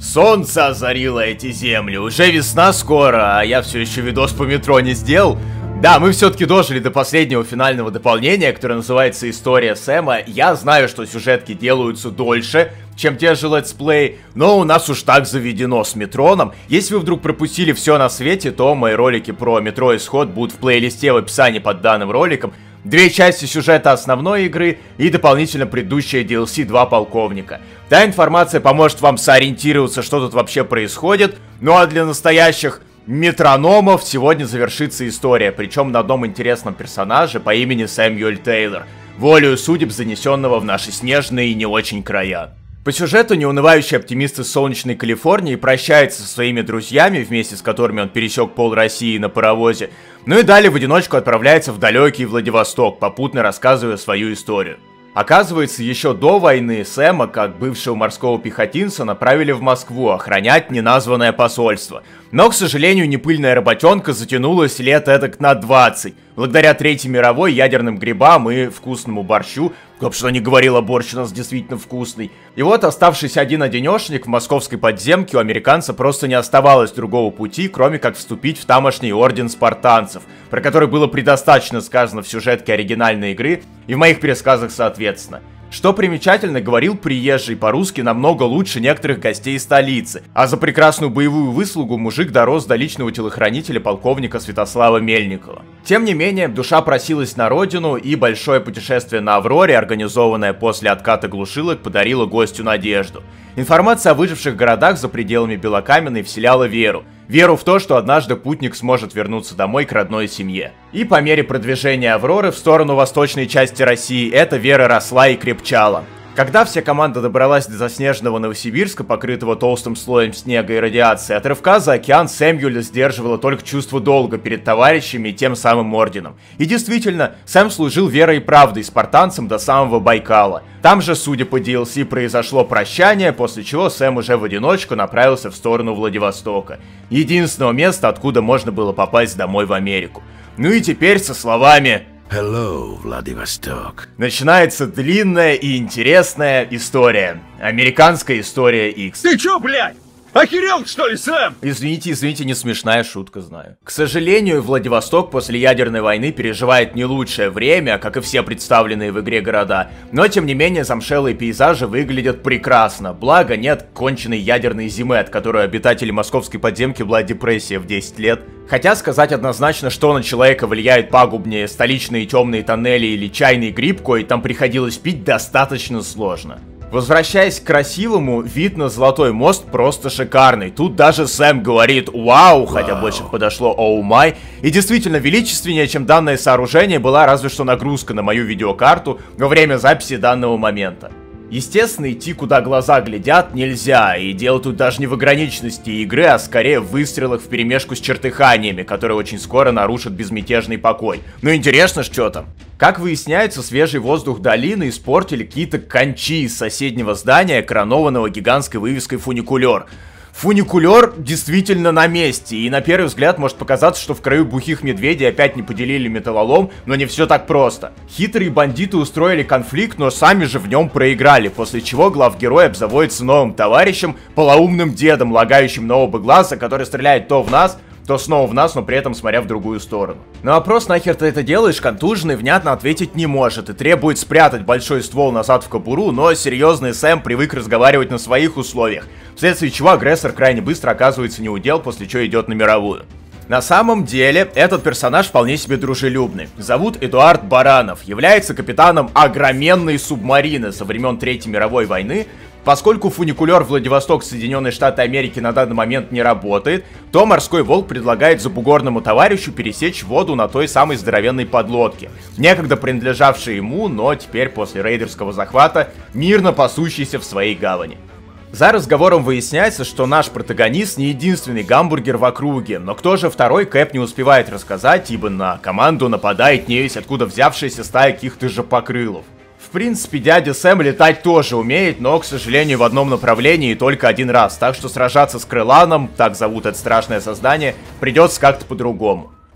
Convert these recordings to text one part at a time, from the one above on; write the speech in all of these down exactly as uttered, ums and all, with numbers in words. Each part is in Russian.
Солнце озарило эти земли, уже весна скоро, а я все еще видос по метро не сделал. Да, мы все-таки дожили до последнего финального дополнения, которое называется «История Сэма». Я знаю, что сюжетки делаются дольше, чем те же летсплей, но у нас уж так заведено с Метроном. Если вы вдруг пропустили все на свете, то мои ролики про Метро Исход будут в плейлисте в описании под данным роликом. Две части сюжета основной игры и дополнительно предыдущая ди эл си «Два полковника». Та информация поможет вам сориентироваться, что тут вообще происходит. Ну а для настоящих метрономов сегодня завершится история, причем на одном интересном персонаже по имени Сэмюэль Тейлор, волею судеб занесенного в наши снежные и не очень края. По сюжету неунывающий оптимист из солнечной Калифорнии прощается со своими друзьями, вместе с которыми он пересек пол России на паровозе, ну и далее в одиночку отправляется в далекий Владивосток, попутно рассказывая свою историю. Оказывается, еще до войны Сэма, как бывшего морского пехотинца, направили в Москву охранять неназванное посольство. Но, к сожалению, непыльная работенка затянулась лет эдак на двадцать. Благодаря Третьей мировой, ядерным грибам и вкусному борщу, как что не говорила, борщ у нас действительно вкусный. И вот, оставшись один-одинешник в московской подземке, у американца просто не оставалось другого пути, кроме как вступить в тамошний орден спартанцев, про который было предостаточно сказано в сюжетке оригинальной игры и в моих пересказах соответственно. Что примечательно, говорил приезжий по-русски намного лучше некоторых гостей столицы, а за прекрасную боевую выслугу мужик дорос до личного телохранителя полковника Святослава Мельникова. Тем не менее, душа просилась на родину, и большое путешествие на Авроре, организованное после отката глушилок, подарило гостю надежду. Информация о выживших городах за пределами Белокаменной вселяла веру. Веру в то, что однажды путник сможет вернуться домой к родной семье. И по мере продвижения Авроры в сторону восточной части России, эта вера росла и крепчала. Когда вся команда добралась до заснеженного Новосибирска, покрытого толстым слоем снега и радиации, от рывка за океан Сэмюэля сдерживало только чувство долга перед товарищами и тем самым орденом. И действительно, Сэм служил верой и правдой спартанцам до самого Байкала. Там же, судя по ди эл си, произошло прощание, после чего Сэм уже в одиночку направился в сторону Владивостока. Единственного места, откуда можно было попасть домой в Америку. Ну и теперь со словами Hello, Владивосток. начинается длинная и интересная история. Американская история X. Ты чё, блядь? Охерел, что ли, Сэм? Извините, извините, не смешная шутка, знаю. К сожалению, Владивосток после ядерной войны переживает не лучшее время, как и все представленные в игре города. Но, тем не менее, замшелые пейзажи выглядят прекрасно. Благо, нет конченной ядерной зимы, от которой обитатели московской подземки была депрессия в десять лет. Хотя сказать однозначно, что на человека влияет пагубнее, столичные темные тоннели или чайный гриб, кой там приходилось пить, достаточно сложно. Возвращаясь к красивому, вид на Золотой мост просто шикарный. Тут даже Сэм говорит «Вау», хотя больше подошло «Оу май». И действительно, величественнее, чем данное сооружение, была разве что нагрузка на мою видеокарту во время записи данного момента. Естественно, идти куда глаза глядят нельзя, и дело тут даже не в ограниченности игры, а скорее в выстрелах вперемешку с чертыханиями, которые очень скоро нарушат безмятежный покой. Ну интересно, что там? Как выясняется, свежий воздух долины испортили какие-то кончи из соседнего здания, коронованного гигантской вывеской «Фуникулер». Фуникулер действительно на месте, и на первый взгляд может показаться, что в краю бухих медведей опять не поделили металлолом, но не все так просто. Хитрые бандиты устроили конфликт, но сами же в нем проиграли, после чего главгерой обзаводится новым товарищем, полоумным дедом, лагающим на оба глаза, который стреляет то в нас, то снова в нас, но при этом смотря в другую сторону. На вопрос, нахер ты это делаешь, контуженный внятно ответить не может и требует спрятать большой ствол назад в кобуру, но серьезный Сэм привык разговаривать на своих условиях, вследствие чего агрессор крайне быстро оказывается неудел, после чего идет на мировую. На самом деле, этот персонаж вполне себе дружелюбный. Зовут Эдуард Баранов, является капитаном огроменной субмарины со времен Третьей мировой войны. Поскольку фуникулер Владивосток, Соединенные Штаты Америки на данный момент не работает, то морской волк предлагает забугорному товарищу пересечь воду на той самой здоровенной подлодке, некогда принадлежавшей ему, но теперь после рейдерского захвата мирно пасущейся в своей гавани. За разговором выясняется, что наш протагонист не единственный гамбургер в округе, но кто же второй, Кэп не успевает рассказать, ибо на команду нападает невесть откуда взявшаяся стая каких-то жопокрылов. В принципе, дядя Сэм летать тоже умеет, но, к сожалению, в одном направлении только один раз, так что сражаться с Крыланом, так зовут это страшное создание, придется как-то по-другому.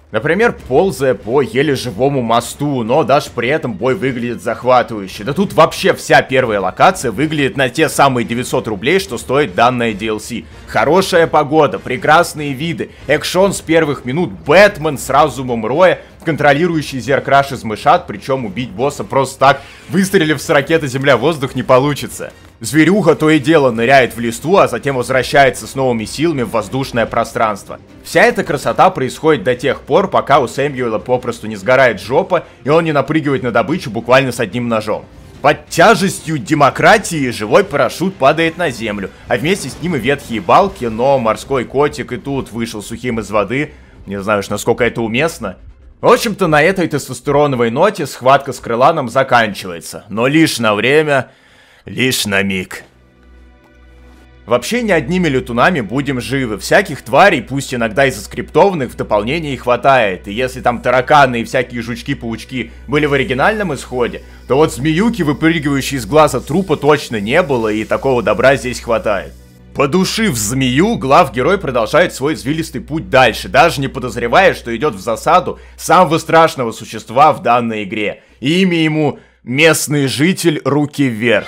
Например, ползая по еле живому мосту, но даже при этом бой выглядит захватывающе. Да тут вообще вся первая локация выглядит на те самые девятьсот рублей, что стоит данная ди эл си. Хорошая погода, прекрасные виды, экшон с первых минут, Бэтмен с разумом Роя, контролирующий Зеркраш из мышат, причем убить босса просто так, выстрелив с ракеты земля-воздух, не получится. Зверюга то и дело ныряет в листву, а затем возвращается с новыми силами в воздушное пространство. Вся эта красота происходит до тех пор, пока у Сэмюэла попросту не сгорает жопа, и он не напрыгивает на добычу буквально с одним ножом. Под тяжестью демократии живой парашют падает на землю, а вместе с ним и ветхие балки, но морской котик и тут вышел сухим из воды. Не знаю уж, насколько это уместно. В общем-то, на этой тестостероновой ноте схватка с Крыланом заканчивается, но лишь на время... Лишь на миг. Вообще не одними летунами будем живы. Всяких тварей, пусть иногда и заскриптованных, в дополнении хватает. И если там тараканы и всякие жучки-паучки были в оригинальном исходе, то вот змеюки, выпрыгивающие из глаза трупа, точно не было, и такого добра здесь хватает. Подушив змею, главгерой продолжает свой извилистый путь дальше, даже не подозревая, что идет в засаду самого страшного существа в данной игре. И имя ему... Местный житель, руки вверх.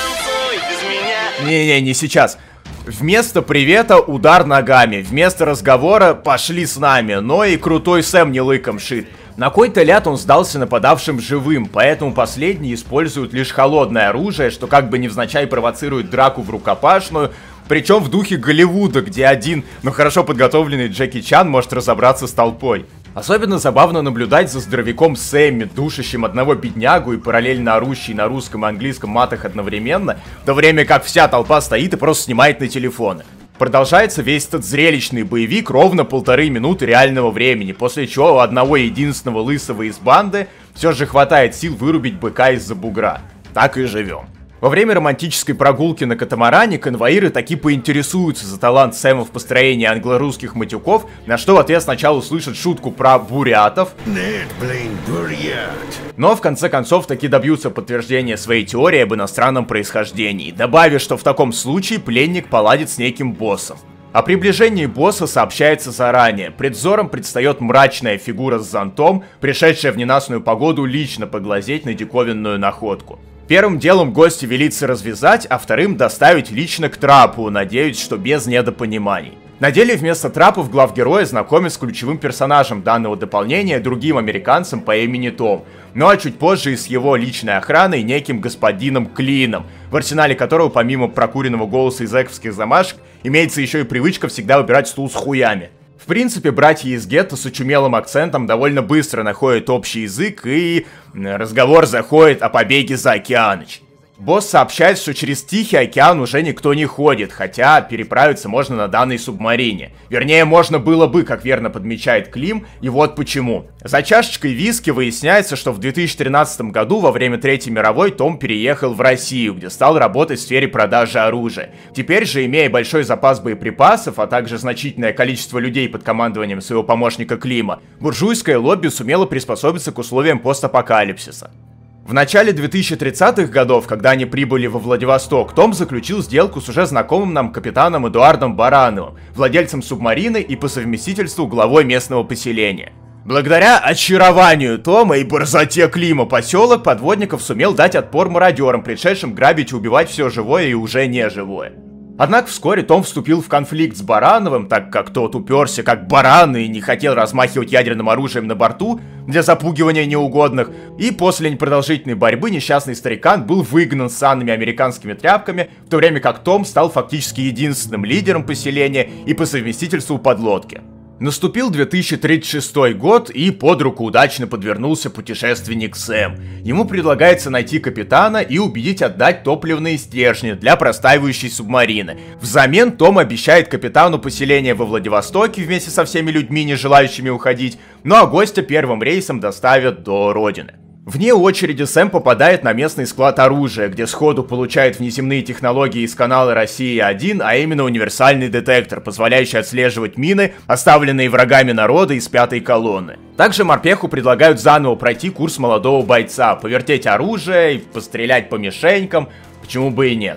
Не-не, не сейчас. Вместо привета удар ногами, вместо разговора пошли с нами, но и крутой Сэм не лыком шит. На кой-то ляд он сдался нападавшим живым, поэтому последние используют лишь холодное оружие, что как бы невзначай провоцирует драку в рукопашную, причем в духе Голливуда, где один, но хорошо подготовленный Джеки Чан может разобраться с толпой. Особенно забавно наблюдать за здоровяком Сэмми, душащим одного беднягу и параллельно орущий на русском и английском матах одновременно, в то время как вся толпа стоит и просто снимает на телефоны. Продолжается весь этот зрелищный боевик ровно полторы минуты реального времени, после чего у одного единственного лысого из банды все же хватает сил вырубить быка из-за бугра. Так и живем. Во время романтической прогулки на катамаране конвоиры таки поинтересуются за талант Сэма в построении англо-русских матюков, на что в ответ сначала услышат шутку про бурятов. Нет, блин, бурят. Но в конце концов таки добьются подтверждения своей теории об иностранном происхождении, добавив, что в таком случае пленник поладит с неким боссом. О приближении босса сообщается заранее. Пред взором предстает мрачная фигура с зонтом, пришедшая в ненастную погоду лично поглазеть на диковинную находку. Первым делом гостя велится развязать, а вторым доставить лично к трапу, надеюсь, что без недопониманий. На деле вместо трапов главгероя знакомят с ключевым персонажем данного дополнения, другим американцем по имени Том. Ну а чуть позже и с его личной охраной, неким господином Клином, в арсенале которого помимо прокуренного голоса и зэковских замашек, имеется еще и привычка всегда выбирать стул с хуями. В принципе, братья из гетто с очумелым акцентом довольно быстро находят общий язык, и разговор заходит о побеге за океаныч. Босс сообщает, что через Тихий океан уже никто не ходит, хотя переправиться можно на данной субмарине. Вернее, можно было бы, как верно подмечает Клим, и вот почему. За чашечкой виски выясняется, что в две тысячи тринадцатом году, во время Третьей мировой, Том переехал в Россию, где стал работать в сфере продажи оружия. Теперь же, имея большой запас боеприпасов, а также значительное количество людей под командованием своего помощника Клима, буржуйское лобби сумело приспособиться к условиям постапокалипсиса. В начале две тысячи тридцатых годов, когда они прибыли во Владивосток, Том заключил сделку с уже знакомым нам капитаном Эдуардом Барановым, владельцем субмарины и по совместительству главой местного поселения. Благодаря очарованию Тома и борзоте Клима поселок подводников сумел дать отпор мародерам, пришедшим грабить и убивать все живое и уже не живое. Однако вскоре Том вступил в конфликт с Барановым, так как тот уперся как баран и не хотел размахивать ядерным оружием на борту для запугивания неугодных, и после непродолжительной борьбы несчастный старикан был выгнан санными американскими тряпками, в то время как Том стал фактически единственным лидером поселения и по совместительству подлодки. Наступил две тысячи тридцать шестой год, и под руку удачно подвернулся путешественник Сэм. Ему предлагается найти капитана и убедить отдать топливные стержни для простаивающей субмарины. Взамен Том обещает капитану поселения во Владивостоке вместе со всеми людьми, не желающими уходить, ну а гостя первым рейсом доставят до родины. Вне очереди Сэм попадает на местный склад оружия, где сходу получает внеземные технологии из канала Россия один, а именно универсальный детектор, позволяющий отслеживать мины, оставленные врагами народа из пятой колонны. Также морпеху предлагают заново пройти курс молодого бойца, повертеть оружие и пострелять по мишенькам, почему бы и нет.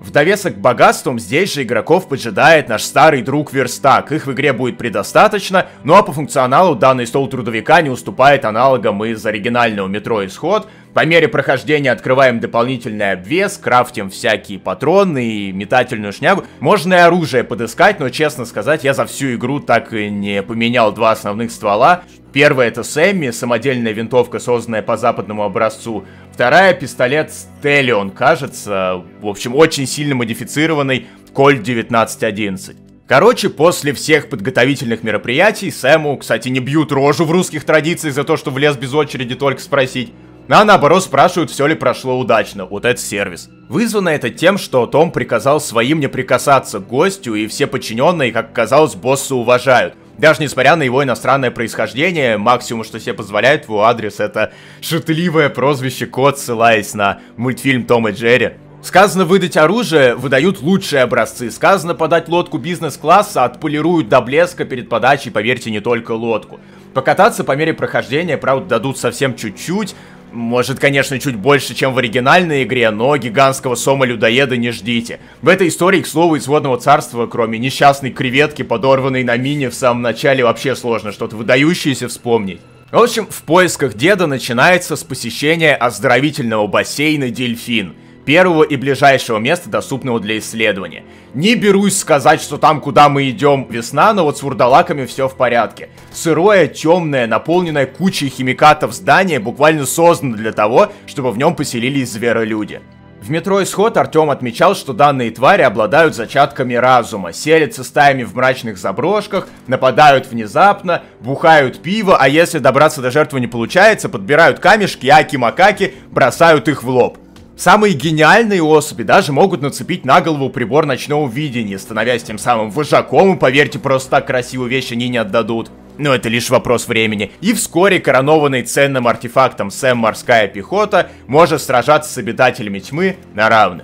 В довесок к богатствам здесь же игроков поджидает наш старый друг Верстак. Их в игре будет предостаточно, ну а по функционалу данный стол трудовика не уступает аналогам из оригинального Метро Исход. По мере прохождения открываем дополнительный обвес, крафтим всякие патроны и метательную шнягу. Можно и оружие подыскать, но, честно сказать, я за всю игру так и не поменял два основных ствола. Первая — это Сэмми, самодельная винтовка, созданная по западному образцу. Вторая — пистолет Стеллион, кажется, в общем, очень сильно модифицированный Кольт девятнадцать одиннадцать. Короче, после всех подготовительных мероприятий Сэму, кстати, не бьют рожу в русских традициях за то, что влез без очереди только спросить, а наоборот спрашивают, все ли прошло удачно. Вот это сервис. Вызвано это тем, что Том приказал своим не прикасаться к гостю, и все подчиненные, как оказалось, босса уважают. Даже несмотря на его иностранное происхождение, максимум, что себе позволяет в его адрес, это шутливое прозвище Кот, ссылаясь на мультфильм Том и Джерри. Сказано выдать оружие, выдают лучшие образцы. Сказано подать лодку бизнес-класса, отполируют до блеска перед подачей, поверьте, не только лодку. Покататься по мере прохождения, правда, дадут совсем чуть-чуть. Может, конечно, чуть больше, чем в оригинальной игре, но гигантского сома-людоеда не ждите. В этой истории, к слову, из Водного Царства, кроме несчастной креветки, подорванной на мине в самом начале, вообще сложно что-то выдающееся вспомнить. В общем, в поисках деда начинается с посещения оздоровительного бассейна «Дельфин». Первого и ближайшего места, доступного для исследования. Не берусь сказать, что там, куда мы идем, весна, но вот с вурдалаками все в порядке. Сырое, темное, наполненное кучей химикатов здание буквально создано для того, чтобы в нем поселились зверолюди. В Метро Исход Артем отмечал, что данные твари обладают зачатками разума, селятся стаями в мрачных заброшках, нападают внезапно, бухают пиво, а если добраться до жертвы не получается, подбирают камешки, аки-макаки, бросают их в лоб. Самые гениальные особи даже могут нацепить на голову прибор ночного видения, становясь тем самым вожаком, и, поверьте, просто так красивую вещь они не отдадут. Но это лишь вопрос времени. И вскоре коронованный ценным артефактом Сэм Морская Пехота может сражаться с обитателями тьмы на равных.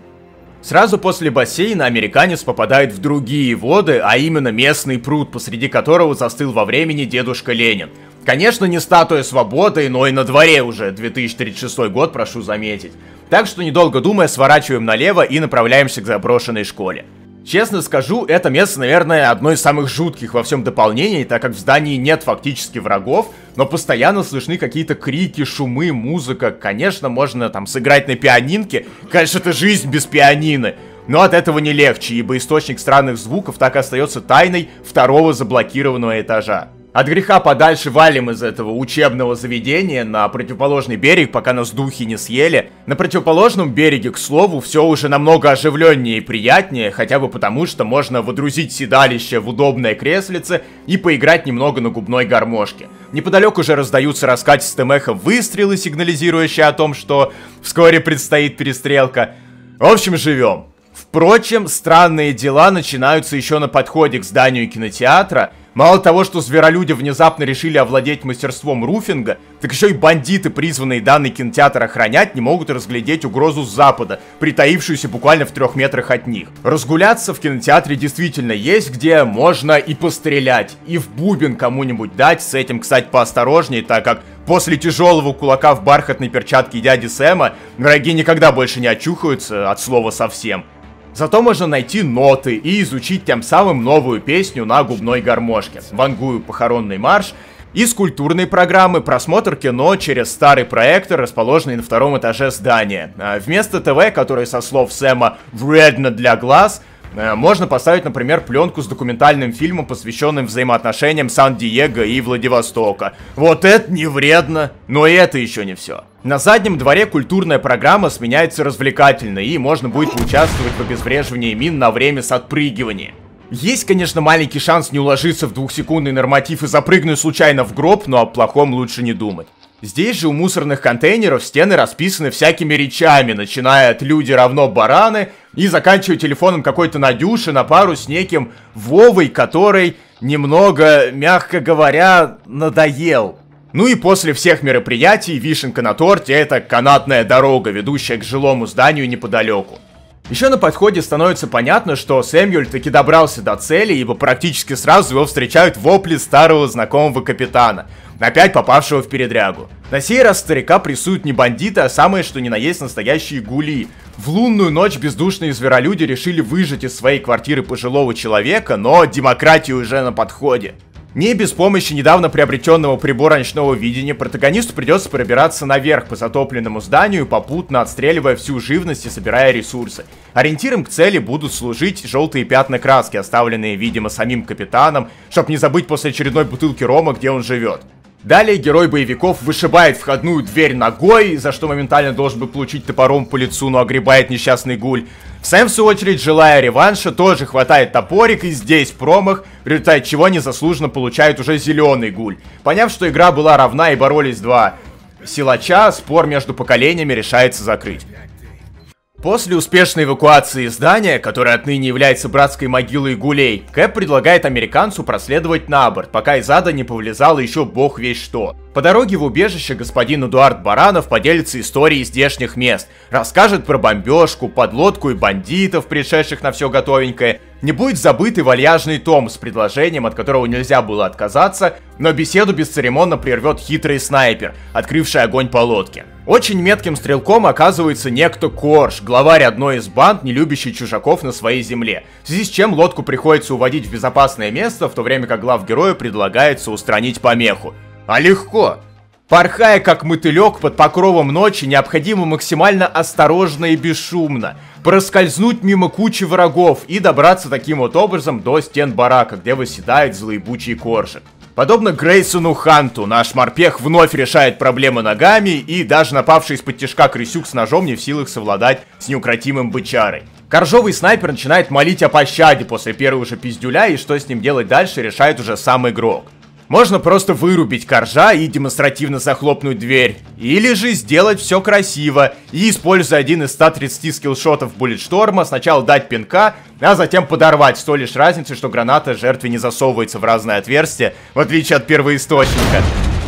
Сразу после бассейна американец попадает в другие воды, а именно местный пруд, посреди которого застыл во времени дедушка Ленин. Конечно, не статуя свободы, но и на дворе уже две тысячи тридцать шестой год, прошу заметить. Так что, недолго думая, сворачиваем налево и направляемся к заброшенной школе. Честно скажу, это место, наверное, одно из самых жутких во всем дополнении, так как в здании нет фактически врагов, но постоянно слышны какие-то крики, шумы, музыка. Конечно, можно там сыграть на пианинке, конечно, это жизнь без пианины. Но от этого не легче, ибо источник странных звуков так и остается тайной второго заблокированного этажа. От греха подальше валим из этого учебного заведения на противоположный берег, пока нас духи не съели. На противоположном береге, к слову, все уже намного оживленнее и приятнее, хотя бы потому, что можно водрузить седалище в удобное креслице и поиграть немного на губной гармошке. Неподалеку уже раздаются раскатистым эхом выстрелы, сигнализирующие о том, что вскоре предстоит перестрелка. В общем, живем. Впрочем, странные дела начинаются еще на подходе к зданию кинотеатра. Мало того, что зверолюди внезапно решили овладеть мастерством руфинга, так еще и бандиты, призванные данный кинотеатр охранять, не могут разглядеть угрозу с запада, притаившуюся буквально в трех метрах от них. Разгуляться в кинотеатре действительно есть, где можно и пострелять, и в бубен кому-нибудь дать. С этим, кстати, поосторожнее, так как после тяжелого кулака в бархатной перчатке дяди Сэма враги никогда больше не очухаются, от слова совсем. Зато можно найти ноты и изучить тем самым новую песню на губной гармошке. Вангую похоронный марш. Из культурной программы просмотр кино через старый проектор, расположенный на втором этаже здания. Вместо ТВ, который, со слов Сэма, вредно для глаз, можно поставить, например, пленку с документальным фильмом, посвященным взаимоотношениям Сан-Диего и Владивостока. Вот это не вредно, но и это еще не все. На заднем дворе культурная программа сменяется развлекательной, и можно будет участвовать в обезвреживании мин на время с отпрыгивания. Есть, конечно, маленький шанс не уложиться в двухсекундный норматив и запрыгнуть случайно в гроб, но о плохом лучше не думать. Здесь же у мусорных контейнеров стены расписаны всякими речами, начиная от «люди равно бараны» и заканчивая телефоном какой-то Надюши на пару с неким Вовой, который немного, мягко говоря, надоел. Ну и после всех мероприятий вишенка на торте — это канатная дорога, ведущая к жилому зданию неподалеку. Еще на подходе становится понятно, что Сэмюэль таки добрался до цели, ибо практически сразу его встречают вопли старого знакомого капитана. опять попавшего в передрягу. На сей раз старика прессуют не бандиты, а самые что ни на есть настоящие гули. В лунную ночь бездушные зверолюди решили выжать из своей квартиры пожилого человека, но демократия уже на подходе. Не без помощи недавно приобретенного прибора ночного видения протагонисту придется пробираться наверх по затопленному зданию, попутно отстреливая всю живность и собирая ресурсы. Ориентиром к цели будут служить желтые пятна краски, оставленные, видимо, самим капитаном, чтобы не забыть после очередной бутылки рома, где он живет. Далее герой боевиков вышибает входную дверь ногой, за что моментально должен бы получить топором по лицу, но огребает несчастный гуль. Сэм, в свою очередь, желая реванша, тоже хватает топорик, и здесь промах, в результате чего незаслуженно получает уже зеленый гуль. Поняв, что игра была равна и боролись два силача, спор между поколениями решается закрыть. После успешной эвакуации здания, которое отныне является братской могилой гулей, Кэп предлагает американцу проследовать на борт, пока из ада не повылезало еще бог весь что. По дороге в убежище господин Эдуард Баранов поделится историей здешних мест, расскажет про бомбежку, подлодку и бандитов, пришедших на все готовенькое. Не будет забыт и вальяжный Том с предложением, от которого нельзя было отказаться, но беседу бесцеремонно прервет хитрый снайпер, открывший огонь по лодке. Очень метким стрелком оказывается некто Корж, главарь одной из банд, не любящий чужаков на своей земле, в связи с чем лодку приходится уводить в безопасное место, в то время как главгерою предлагается устранить помеху. А легко! Порхая как мотылек под покровом ночи, необходимо максимально осторожно и бесшумно проскользнуть мимо кучи врагов и добраться таким вот образом до стен барака, где восседает злоебучий Коржик. Подобно Грейсону Ханту, наш морпех вновь решает проблемы ногами, и даже напавший из-под тишка крысюк с ножом не в силах совладать с неукротимым бычарой. Коржовый снайпер начинает молить о пощаде после первого же пиздюля, и что с ним делать дальше, решает уже сам игрок. Можно просто вырубить Коржа и демонстративно захлопнуть дверь. Или же сделать все красиво и, используя один из ста тридцати скиллшотов Буллетшторма, сначала дать пинка, а затем подорвать, с той лишь разницей, что граната жертве не засовывается в разные отверстия, в отличие от первоисточника.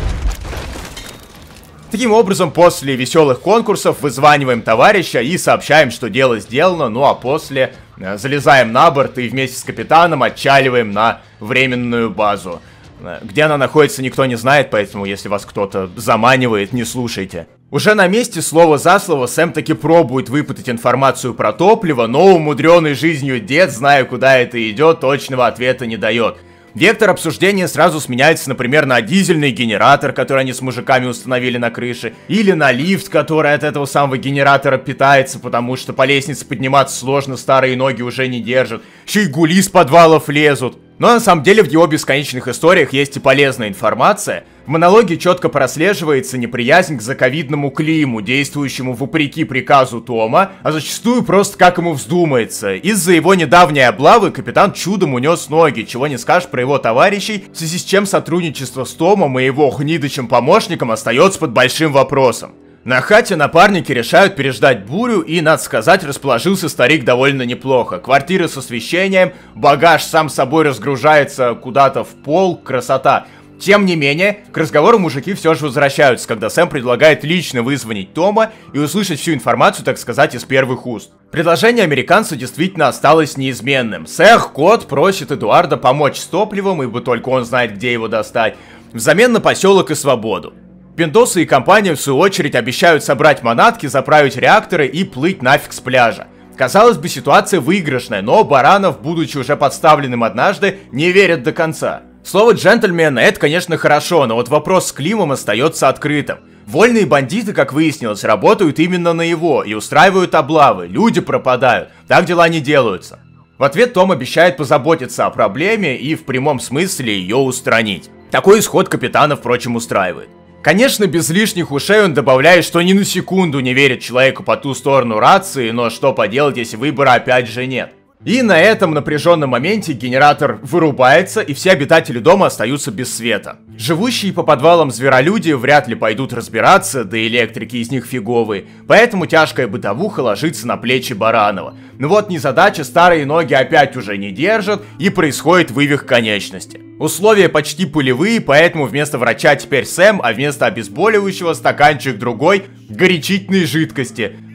Таким образом, после веселых конкурсов вызваниваем товарища и сообщаем, что дело сделано, ну а после э, залезаем на борт и вместе с капитаном отчаливаем на временную базу. Где она находится, никто не знает, поэтому если вас кто-то заманивает, не слушайте. Уже на месте, слово за слово, Сэм таки пробует выпытать информацию про топливо, но умудренный жизнью дед, зная, куда это идет, точного ответа не дает. Вектор обсуждения сразу сменяется, например, на дизельный генератор, который они с мужиками установили на крыше, или на лифт, который от этого самого генератора питается, потому что по лестнице подниматься сложно, старые ноги уже не держат, еще и гули с подвалов лезут. Но на самом деле в его бесконечных историях есть и полезная информация. В монологе четко прослеживается неприязнь к заковидному Климу, действующему вопреки приказу Тома, а зачастую просто как ему вздумается. Из-за его недавней облавы капитан чудом унес ноги, чего не скажешь про его товарищей, в связи с чем сотрудничество с Томом и его гнидычим помощником остается под большим вопросом. На хате напарники решают переждать бурю, и, надо сказать, расположился старик довольно неплохо. Квартира с освещением, багаж сам собой разгружается куда-то в пол, красота. Тем не менее, к разговору мужики все же возвращаются, когда Сэм предлагает лично вызвонить Тома и услышать всю информацию, так сказать, из первых уст. Предложение американца действительно осталось неизменным. Сэр Кот просит Эдуарда помочь с топливом, ибо только он знает, где его достать, взамен на поселок и свободу. Пиндосы и компания, в свою очередь, обещают собрать манатки, заправить реакторы и плыть нафиг с пляжа. Казалось бы, ситуация выигрышная, но Баранов, будучи уже подставленным однажды, не верит до конца. Слово «джентльмен» — это, конечно, хорошо, но вот вопрос с Климом остается открытым. Вольные бандиты, как выяснилось, работают именно на его и устраивают облавы, люди пропадают, так дела не делаются. В ответ Том обещает позаботиться о проблеме и в прямом смысле ее устранить. Такой исход капитана, впрочем, устраивает. Конечно, без лишних ушей он добавляет, что ни на секунду не верит человеку по ту сторону рации, но что поделать, если выбора опять же нет. И на этом напряженном моменте генератор вырубается, и все обитатели дома остаются без света. Живущие по подвалам зверолюди вряд ли пойдут разбираться, да и электрики из них фиговые, поэтому тяжкая бытовуха ложится на плечи Баранова. Но вот незадача, старые ноги опять уже не держат, и происходит вывих конечности. Условия почти пулевые, поэтому вместо врача теперь Сэм, а вместо обезболивающего стаканчик другой горячительной жидкости.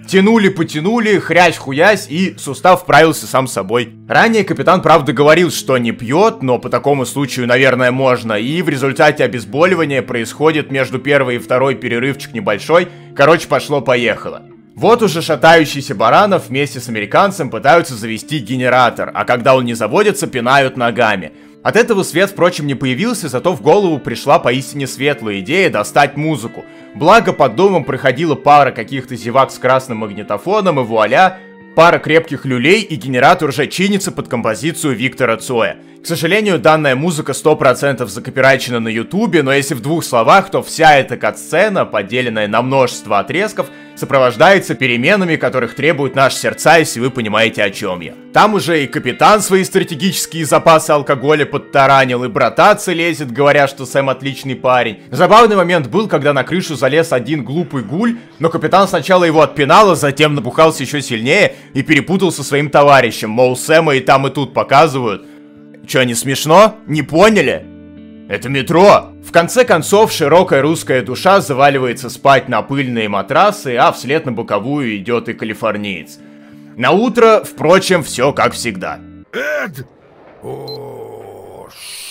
Тянули-потянули, хрясь-хуясь, и сустав вправился сам собой. Ранее капитан, правда, говорил, что не пьет, но по такому случаю, наверное, можно. И в результате обезболивания происходит между первой и второй перерывчик небольшой. Короче, пошло-поехало. Вот уже шатающийся Баранов вместе с американцем пытаются завести генератор, а когда он не заводится, пинают ногами. От этого свет, впрочем, не появился, зато в голову пришла поистине светлая идея достать музыку. Благо, под домом проходила пара каких-то зевак с красным магнитофоном, и вуаля, пара крепких люлей, и генератор уже чинится под композицию Виктора Цоя. К сожалению, данная музыка сто процентов закопирайчена на ютубе, но если в двух словах, то вся эта кат-сцена, поделенная на множество отрезков, сопровождается переменами, которых требуют наши сердца, если вы понимаете, о чем я. Там уже и капитан свои стратегические запасы алкоголя подтаранил, и брататься лезет, говоря, что Сэм отличный парень. Забавный момент был, когда на крышу залез один глупый гуль, но капитан сначала его отпинал, а затем набухался еще сильнее и перепутал со своим товарищем, мол, Сэма и там и тут показывают. Чё, не смешно? Не поняли? Это метро! В конце концов, широкая русская душа заваливается спать на пыльные матрасы, а вслед на боковую идет и калифорниец. На утро, впрочем, все как всегда. Эд! О,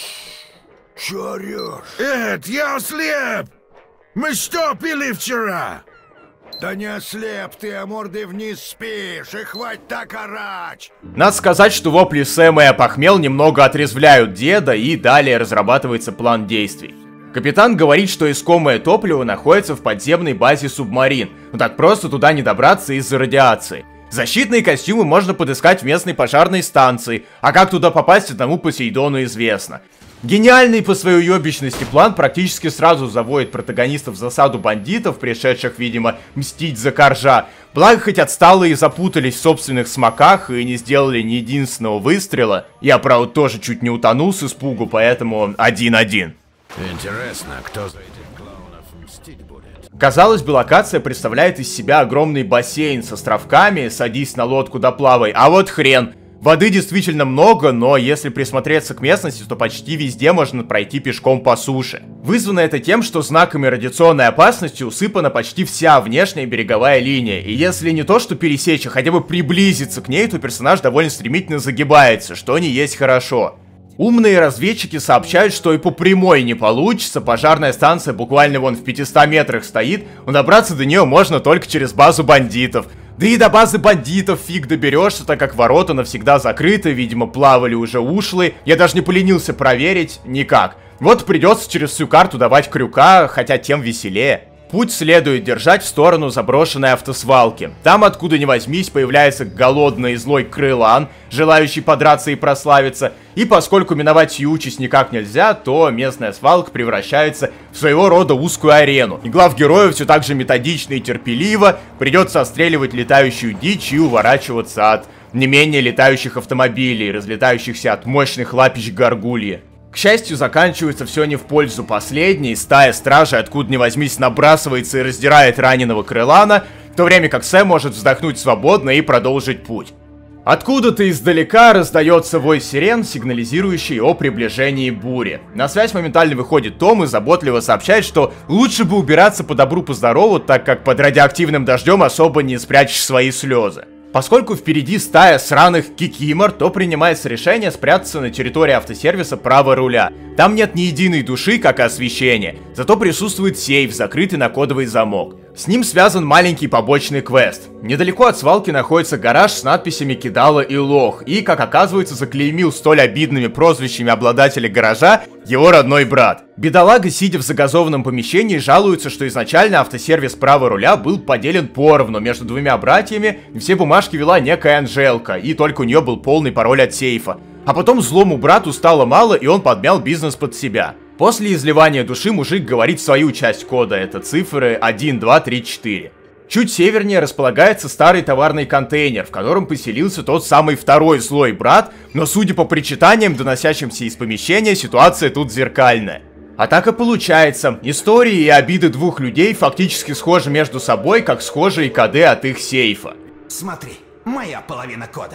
чё орёшь? Эд, я ослеп! Мы что пили вчера? Да не ослеп ты, а мордой вниз спишь, и хватит так орать! Надо сказать, что вопли Сэма и опохмел немного отрезвляют деда, и далее разрабатывается план действий. Капитан говорит, что искомое топливо находится в подземной базе субмарин, но так просто туда не добраться из-за радиации. Защитные костюмы можно подыскать в местной пожарной станции, а как туда попасть, одному Посейдону известно. Гениальный по своей уебищности план практически сразу заводит протагонистов в засаду бандитов, пришедших, видимо, мстить за Коржа. Благо, хоть отсталые запутались в собственных смоках и не сделали ни единственного выстрела. Я, правда, тоже чуть не утонул с испугу, поэтому один-один. Интересно, кто за этих клоунов мстить будет? Казалось бы, локация представляет из себя огромный бассейн с островками, садись на лодку да плавай, а вот хрен. Воды действительно много, но если присмотреться к местности, то почти везде можно пройти пешком по суше. Вызвано это тем, что знаками радиационной опасности усыпана почти вся внешняя береговая линия, и если не то что пересечь, а хотя бы приблизиться к ней, то персонаж довольно стремительно загибается, что не есть хорошо. Умные разведчики сообщают, что и по прямой не получится, пожарная станция буквально вон в пятистах метрах стоит, но добраться до нее можно только через базу бандитов. Да и до базы бандитов фиг доберешься, так как ворота навсегда закрыты, видимо, плавали уже ушлые. Я даже не поленился проверить, никак. Вот придется через всю карту давать крюка, хотя тем веселее. Путь следует держать в сторону заброшенной автосвалки. Там, откуда ни возьмись, появляется голодный и злой крылан, желающий подраться и прославиться. И поскольку миновать сию участь никак нельзя, то местная свалка превращается в своего рода узкую арену. И главгерою все так же методично и терпеливо придется отстреливать летающую дичь и уворачиваться от не менее летающих автомобилей, разлетающихся от мощных лапищ горгульи. К счастью, заканчивается все не в пользу последней, стая стражей откуда ни возьмись набрасывается и раздирает раненого крылана, в то время как Сэм может вздохнуть свободно и продолжить путь. Откуда-то издалека раздается вой сирен, сигнализирующий о приближении бури. На связь моментально выходит Том и заботливо сообщает, что лучше бы убираться по добру по здорову, так как под радиоактивным дождем особо не спрячешь свои слезы. Поскольку впереди стая сраных кикимор, то принимается решение спрятаться на территории автосервиса право руля. Там нет ни единой души, как и освещения, зато присутствует сейф, закрытый на кодовый замок. С ним связан маленький побочный квест. Недалеко от свалки находится гараж с надписями «Кидала» и «Лох», и, как оказывается, заклеймил столь обидными прозвищами обладателя гаража его родной брат. Бедолага, сидя в загазованном помещении, жалуется, что изначально автосервис права руля был поделен поровну между двумя братьями, и все бумажки вела некая Анжелка, и только у нее был полный пароль от сейфа. А потом злому брату стало мало, и он подмял бизнес под себя. После изливания души мужик говорит свою часть кода, это цифры один, два, три, четыре. Чуть севернее располагается старый товарный контейнер, в котором поселился тот самый второй злой брат, но судя по причитаниям, доносящимся из помещения, ситуация тут зеркальная. А так и получается, истории и обиды двух людей фактически схожи между собой, как схожи и коды от их сейфа. Смотри, моя половина кода.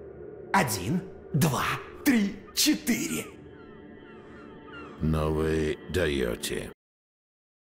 Один, два, три, четыре. Но вы даете. Ты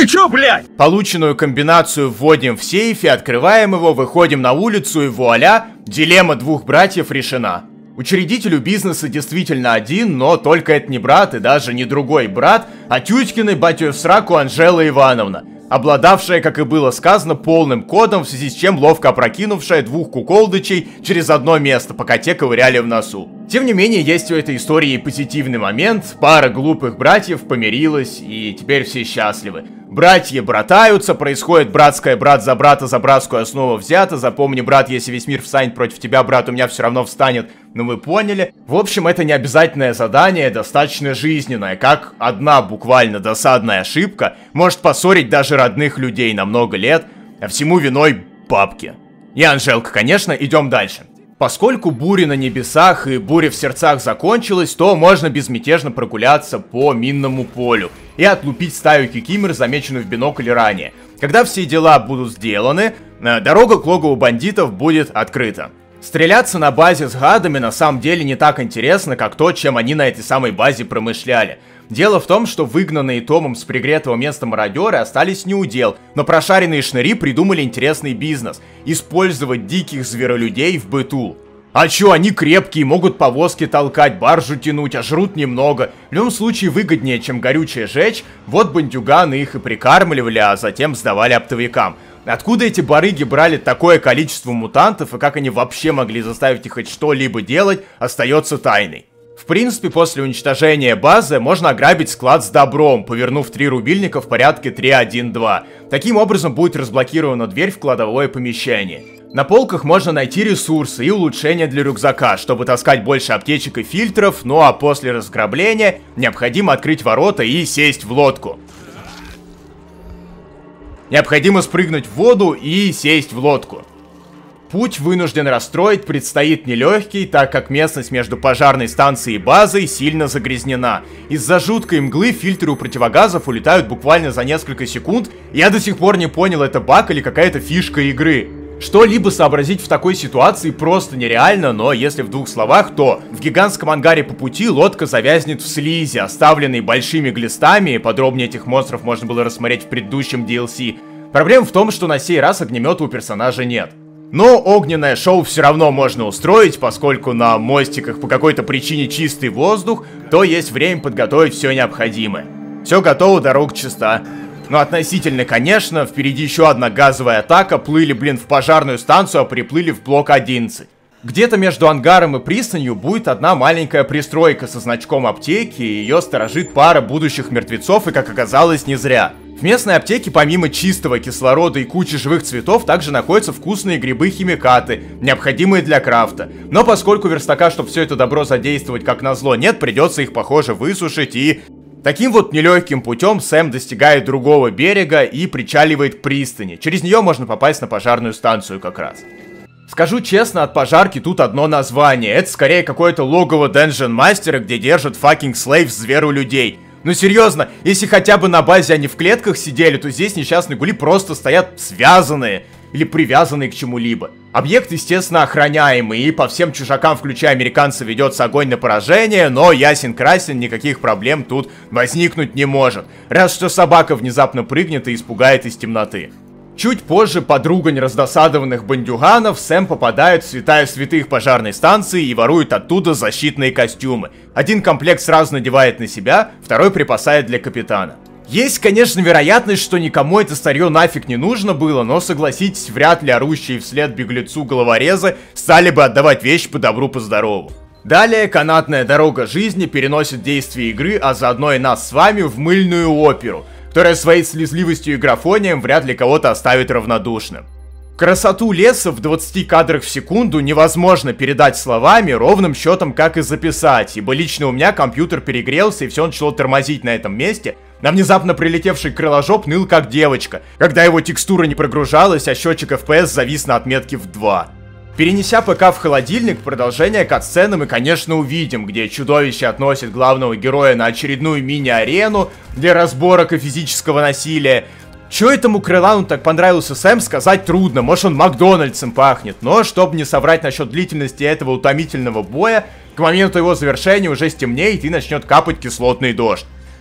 чё, блядь? Полученную комбинацию вводим в сейфе, открываем его, выходим на улицу и вуаля, дилемма двух братьев решена. Учредителю бизнеса действительно один, но только это не брат и даже не другой брат, а Тютькиной батю в сраку Анжела Ивановна, обладавшая, как и было сказано, полным кодом, в связи с чем ловко опрокинувшая двух куколдычей через одно место, пока те ковыряли в носу. Тем не менее, есть у этой истории и позитивный момент. Пара глупых братьев помирилась, и теперь все счастливы. Братья братаются, происходит братское брат за брата за братскую основу взято. Запомни, брат, если весь мир встанет против тебя, брат у меня все равно встанет. Ну вы поняли. В общем, это не обязательное задание, достаточно жизненное. Как одна буквально досадная ошибка может поссорить даже родных людей на много лет, а всему виной бабки. И Анжелка, конечно, идем дальше. Поскольку буря на небесах и буря в сердцах закончилась, то можно безмятежно прогуляться по минному полю и отлупить стаю кикимор, замеченную в бинокле ранее. Когда все дела будут сделаны, дорога к логову бандитов будет открыта. Стреляться на базе с гадами на самом деле не так интересно, как то, чем они на этой самой базе промышляли. Дело в том, что выгнанные Томом с пригретого места мародеры остались не у дел, но прошаренные шныри придумали интересный бизнес – использовать диких зверолюдей в быту. А чё, они крепкие, могут повозки толкать, баржу тянуть, а жрут немного. В любом случае выгоднее, чем горючее жечь, вот бандюганы их и прикармливали, а затем сдавали оптовикам. Откуда эти барыги брали такое количество мутантов и как они вообще могли заставить их хоть что-либо делать, остается тайной. В принципе, после уничтожения базы можно ограбить склад с добром, повернув три рубильника в порядке три один два. Таким образом будет разблокирована дверь в кладовое помещение. На полках можно найти ресурсы и улучшения для рюкзака, чтобы таскать больше аптечек и фильтров, ну а после разграбления необходимо открыть ворота и сесть в лодку. Необходимо спрыгнуть в воду и сесть в лодку. Путь вынужден расстроить предстоит нелегкий, так как местность между пожарной станцией и базой сильно загрязнена. Из-за жуткой мглы фильтры у противогазов улетают буквально за несколько секунд. Я до сих пор не понял, это баг или какая-то фишка игры. Что-либо сообразить в такой ситуации просто нереально, но если в двух словах, то в гигантском ангаре по пути лодка завязнет в слизи, оставленной большими глистами, подробнее этих монстров можно было рассмотреть в предыдущем ди эл си. Проблема в том, что на сей раз огнемета у персонажа нет. Но огненное шоу все равно можно устроить, поскольку на мостиках по какой-то причине чистый воздух, то есть время подготовить все необходимое. Все готово, дорога чиста. Но относительно, конечно, впереди еще одна газовая атака, плыли, блин, в пожарную станцию, а приплыли в блок одиннадцать. Где-то между ангаром и пристанью будет одна маленькая пристройка со значком аптеки, и ее сторожит пара будущих мертвецов, и, как оказалось, не зря. В местной аптеке помимо чистого кислорода и кучи живых цветов также находятся вкусные грибы-химикаты, необходимые для крафта. Но поскольку верстака, чтобы все это добро задействовать как назло нет, придется их, похоже, высушить и... Таким вот нелегким путем Сэм достигает другого берега и причаливает к пристани. Через нее можно попасть на пожарную станцию как раз. Скажу честно, от пожарки тут одно название. Это скорее какое-то логово Dungeon Мастера, где держат fucking slaves зверу людей. Ну серьезно, если хотя бы на базе они в клетках сидели, то здесь несчастные гули просто стоят связанные или привязанные к чему-либо. Объект, естественно, охраняемый, и по всем чужакам, включая американцев, ведется огонь на поражение, но ясен-красен, никаких проблем тут возникнуть не может. Раз что собака внезапно прыгнет и испугает из темноты. Чуть позже под ругань раздосадованных бандюганов Сэм попадает в святая святых пожарной станции и ворует оттуда защитные костюмы. Один комплект сразу надевает на себя, второй припасает для капитана. Есть, конечно, вероятность, что никому это старье нафиг не нужно было, но согласитесь, вряд ли орущие вслед беглецу головорезы стали бы отдавать вещи по добру, по здорову. Далее канатная дорога жизни переносит действие игры, а заодно и нас с вами в мыльную оперу, которая своей слезливостью и графонием вряд ли кого-то оставит равнодушным. Красоту леса в двадцати кадрах в секунду невозможно передать словами, ровным счетом как и записать, ибо лично у меня компьютер перегрелся и все начало тормозить на этом месте, а внезапно прилетевший крыложоп ныл как девочка, когда его текстура не прогружалась, а счетчик эф пи эс завис на отметке в два. Перенеся ПК в холодильник, продолжение катсцены мы, конечно, увидим, где чудовище относит главного героя на очередную мини-арену для разборок и физического насилия. Чё этому крылану так понравился Сэм, сказать трудно, может он Макдональдсом пахнет, но чтобы не соврать насчет длительности этого утомительного боя, к моменту его завершения уже стемнеет и начнет капать кислотный дождь.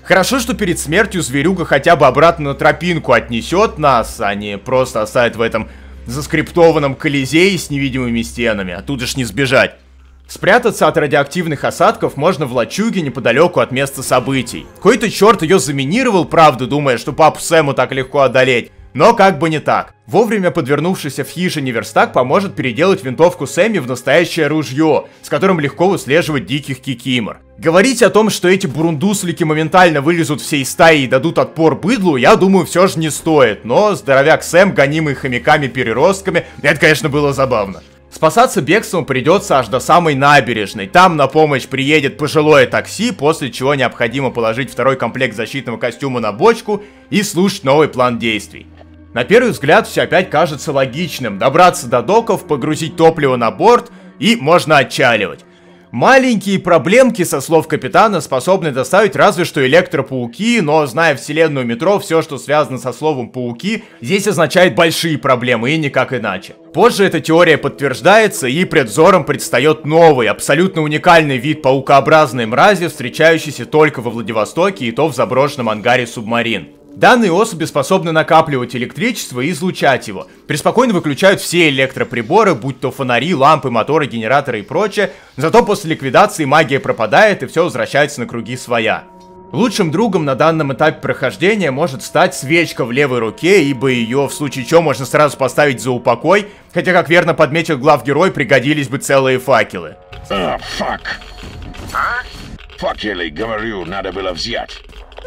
Хорошо, что перед смертью зверюга хотя бы обратно на тропинку отнесет нас, а не просто оставит в этом заскриптованном колизее с невидимыми стенами, а тут же ж не сбежать. Спрятаться от радиоактивных осадков можно в лачуге неподалеку от места событий. Какой-то черт ее заминировал, правда, думая, что папу Сэму так легко одолеть. Но как бы не так. Вовремя подвернувшийся в хижине верстак поможет переделать винтовку Сэмми в настоящее ружье, с которым легко выслеживать диких кикимор. Говорить о том, что эти бурундуслики моментально вылезут всей стаи и дадут отпор быдлу, я думаю, все же не стоит. Но здоровяк Сэм, гонимый хомяками-переростками, это, конечно, было забавно. Спасаться бегством придется аж до самой набережной. Там на помощь приедет пожилое такси, после чего необходимо положить второй комплект защитного костюма на бочку и слушать новый план действий. На первый взгляд все опять кажется логичным. Добраться до доков, погрузить топливо на борт и можно отчаливать. Маленькие проблемки, со слов капитана, способны доставить разве что электропауки, но, зная вселенную метро, все, что связано со словом «пауки», здесь означает большие проблемы и никак иначе. Позже эта теория подтверждается, и пред взором предстает новый, абсолютно уникальный вид паукообразной мрази, встречающийся только во Владивостоке и то в заброшенном ангаре субмарин. Данные особи способны накапливать электричество и излучать его. Преспокойно выключают все электроприборы, будь то фонари, лампы, моторы, генераторы и прочее. Зато после ликвидации магия пропадает и все возвращается на круги своя. Лучшим другом на данном этапе прохождения может стать свечка в левой руке, ибо ее в случае чего можно сразу поставить за упокой, хотя, как верно подметил главгерой, пригодились бы целые факелы. А, фак. А? Факелы, говорю, надо было взять.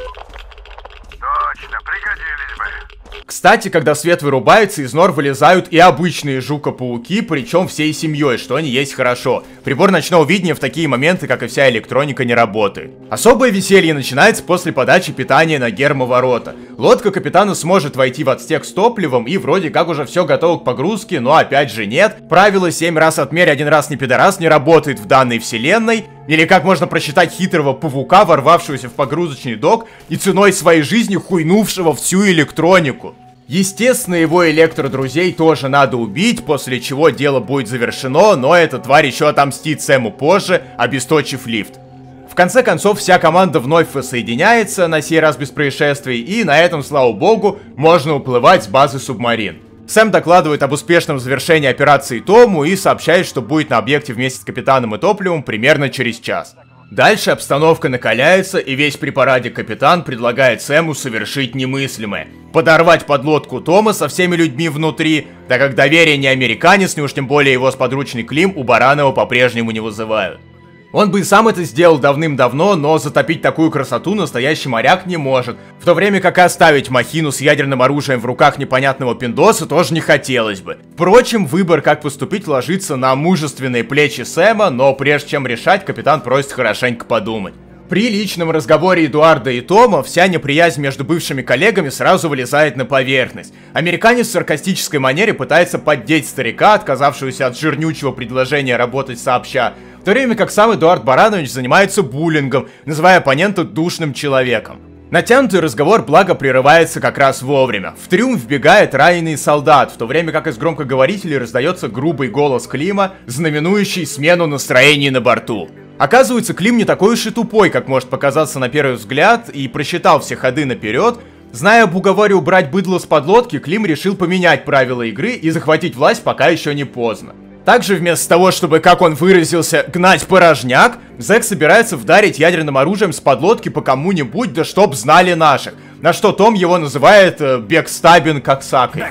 Точно, пригодились бы. Кстати, когда свет вырубается, из нор вылезают и обычные жука-пауки, причем всей семьей, что они есть хорошо. Прибор ночного видения в такие моменты, как и вся электроника, не работает. Особое веселье начинается после подачи питания на гермоворота. Лодка капитана сможет войти в отсек с топливом, и вроде как уже все готово к погрузке, но опять же нет. Правило семь раз отмерь, один раз не пидорас не работает в данной вселенной. Или как можно просчитать хитрого павука, ворвавшегося в погрузочный док и ценой своей жизни хуйнувшего всю электронику. Естественно, его электродрузей тоже надо убить, после чего дело будет завершено, но эта тварь еще отомстит Сэму позже, обесточив лифт. В конце концов, вся команда вновь воссоединяется, на сей раз без происшествий, и на этом, слава богу, можно уплывать с базы субмарин. Сэм докладывает об успешном завершении операции Тому и сообщает, что будет на объекте вместе с капитаном и топливом примерно через час. Дальше обстановка накаляется, и весь при параде капитан предлагает Сэму совершить немыслимое. Подорвать подлодку Тома со всеми людьми внутри, так как доверие не американец, ни уж тем более его сподручный Клим у Баранова по-прежнему не вызывают. Он бы и сам это сделал давным-давно, но затопить такую красоту настоящий моряк не может. В то время как оставить махину с ядерным оружием в руках непонятного пиндоса тоже не хотелось бы. Впрочем, выбор, как поступить, ложится на мужественные плечи Сэма, но прежде чем решать, капитан просит хорошенько подумать. При личном разговоре Эдуарда и Тома вся неприязнь между бывшими коллегами сразу вылезает на поверхность. Американец в саркастической манере пытается поддеть старика, отказавшегося от жирнючего предложения работать сообща, в то время как сам Эдуард Баранович занимается буллингом, называя оппонента душным человеком. Натянутый разговор, благо, прерывается как раз вовремя. В трюм вбегает раненый солдат, в то время как из громкоговорителей раздается грубый голос Клима, знаменующий смену настроений на борту. Оказывается, Клим не такой уж и тупой, как может показаться на первый взгляд, и просчитал все ходы наперед. Зная об уговоре убрать быдло с подлодки, Клим решил поменять правила игры и захватить власть, пока еще не поздно. Также вместо того, чтобы, как он выразился, гнать порожняк, Зэк собирается вдарить ядерным оружием с подлодки по кому-нибудь, да чтоб знали наших. На что Том его называет э, «бэкстабин коксакой».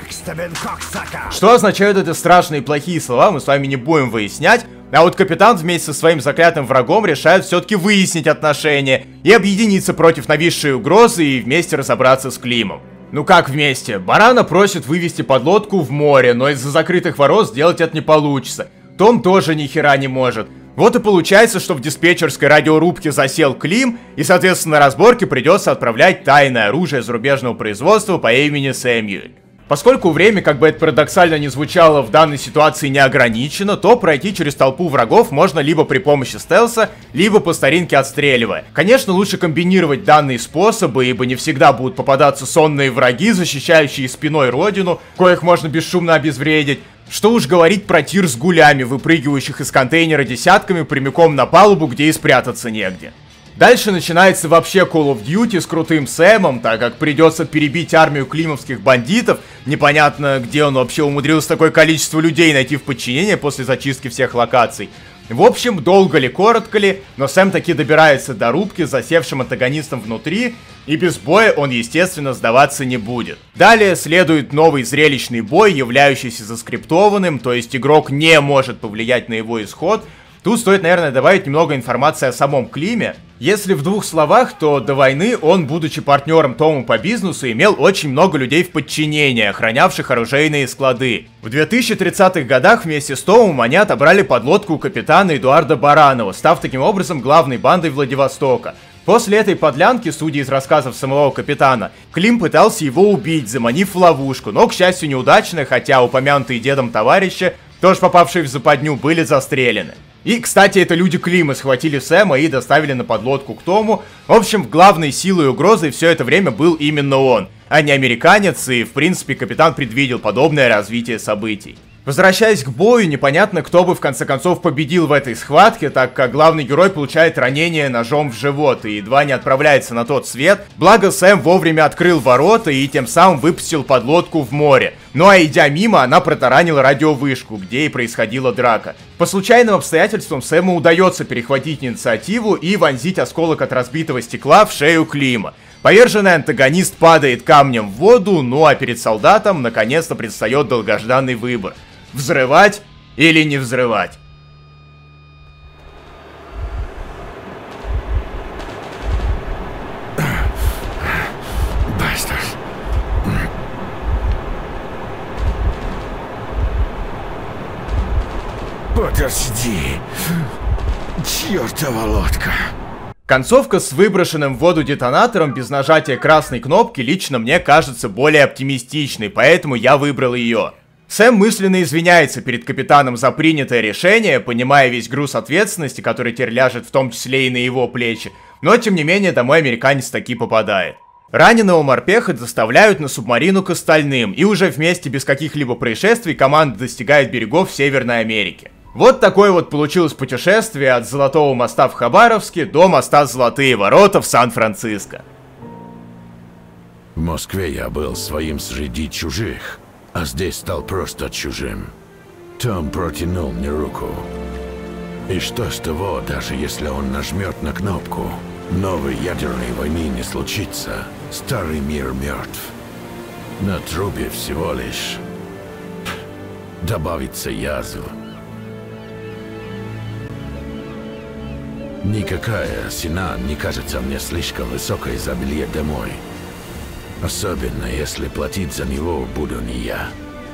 Что означают эти страшные и плохие слова, мы с вами не будем выяснять. А вот капитан вместе со своим заклятым врагом решает все-таки выяснить отношения и объединиться против нависшей угрозы и вместе разобраться с Климом. Ну как вместе? Барана просит вывести подлодку в море, но из-за закрытых ворот сделать это не получится. Том тоже ни хера не может. Вот и получается, что в диспетчерской радиорубке засел Клим, и, соответственно, на разборке придется отправлять тайное оружие зарубежного производства по имени Сэмюэль. Поскольку время, как бы это парадоксально не звучало, в данной ситуации не ограничено, то пройти через толпу врагов можно либо при помощи стелса, либо по старинке отстреливая. Конечно, лучше комбинировать данные способы, ибо не всегда будут попадаться сонные враги, защищающие спиной родину, коих можно бесшумно обезвредить. Что уж говорить про тир с гулями, выпрыгивающих из контейнера десятками прямиком на палубу, где и спрятаться негде. Дальше начинается вообще Call of Duty с крутым Сэмом, так как придется перебить армию климовских бандитов. Непонятно, где он вообще умудрился такое количество людей найти в подчинение после зачистки всех локаций. В общем, долго ли, коротко ли, но Сэм таки добирается до рубки с засевшим антагонистом внутри, и без боя он, естественно, сдаваться не будет. Далее следует новый зрелищный бой, являющийся заскриптованным, то есть игрок не может повлиять на его исход. Тут стоит, наверное, добавить немного информации о самом Климе. Если в двух словах, то до войны он, будучи партнером Тому по бизнесу, имел очень много людей в подчинении, охранявших оружейные склады. В две тысячи тридцатых годах вместе с Томом они отобрали подлодку у капитана Эдуарда Баранова, став таким образом главной бандой Владивостока. После этой подлянки, судя из рассказов самого капитана, Клим пытался его убить, заманив в ловушку, но, к счастью, неудачно, хотя упомянутые дедом товарищи, тоже попавшие в западню, были застрелены. И, кстати, это люди Клима схватили Сэма и доставили на подлодку к Тому. В общем, главной силой и угрозой все это время был именно он, а не американец, и, в принципе, капитан предвидел подобное развитие событий. Возвращаясь к бою, непонятно, кто бы в конце концов победил в этой схватке, так как главный герой получает ранение ножом в живот и едва не отправляется на тот свет. Благо Сэм вовремя открыл ворота и тем самым выпустил подлодку в море. Ну а идя мимо, она протаранила радиовышку, где и происходила драка. По случайным обстоятельствам Сэму удается перехватить инициативу и вонзить осколок от разбитого стекла в шею Клима. Поверженный антагонист падает камнем в воду, ну а перед солдатом наконец-то предстает долгожданный выбор. Взрывать или не взрывать? Бастард. Подожди. Чёртова лодка. Концовка с выброшенным в воду детонатором без нажатия красной кнопки лично мне кажется более оптимистичной, поэтому я выбрал ее. Сэм мысленно извиняется перед капитаном за принятое решение, понимая весь груз ответственности, который теперь ляжет в том числе и на его плечи, но тем не менее домой американец таки попадает. Раненого морпеха доставляют на субмарину к остальным, и уже вместе без каких-либо происшествий команда достигает берегов Северной Америки. Вот такое вот получилось путешествие от Золотого моста в Хабаровске до моста Золотые ворота в Сан-Франциско. В Москве я был своим среди чужих, а здесь стал просто чужим. Том протянул мне руку. И что с того, даже если он нажмет на кнопку, новой ядерной войны не случится, старый мир мертв. На трубе всего лишь добавится язва. Никакая цена не кажется мне слишком высокой за билет домой. Особенно, если платить за него буду не я.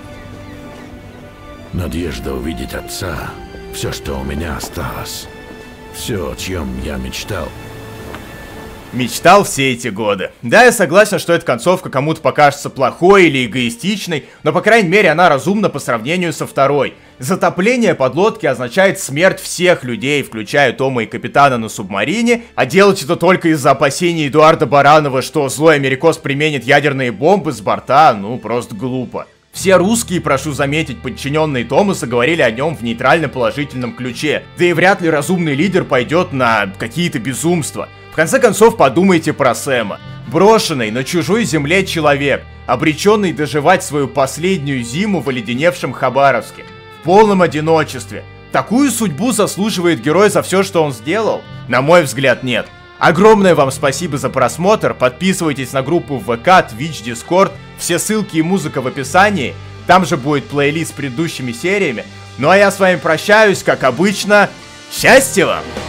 Надежда увидеть отца — все, что у меня осталось. Все, о чем я мечтал. Мечтал все эти годы. Да, я согласен, что эта концовка кому-то покажется плохой или эгоистичной, но, по крайней мере, она разумна по сравнению со второй. Затопление подлодки означает смерть всех людей, включая Тома и капитана на субмарине, а делать это только из-за опасений Эдуарда Баранова, что злой америкос применит ядерные бомбы с борта, ну, просто глупо. Все русские, прошу заметить, подчиненные Томаса говорили о нем в нейтрально-положительном ключе, да и вряд ли разумный лидер пойдет на какие-то безумства. В конце концов, подумайте про Сэма. Брошенный на чужой земле человек, обреченный доживать свою последнюю зиму в оледеневшем Хабаровске, в полном одиночестве. Такую судьбу заслуживает герой за все, что он сделал? На мой взгляд, нет. Огромное вам спасибо за просмотр, подписывайтесь на группу в ВК, Twitch, Discord, все ссылки и музыка в описании, там же будет плейлист с предыдущими сериями. Ну а я с вами прощаюсь, как обычно, счастья вам!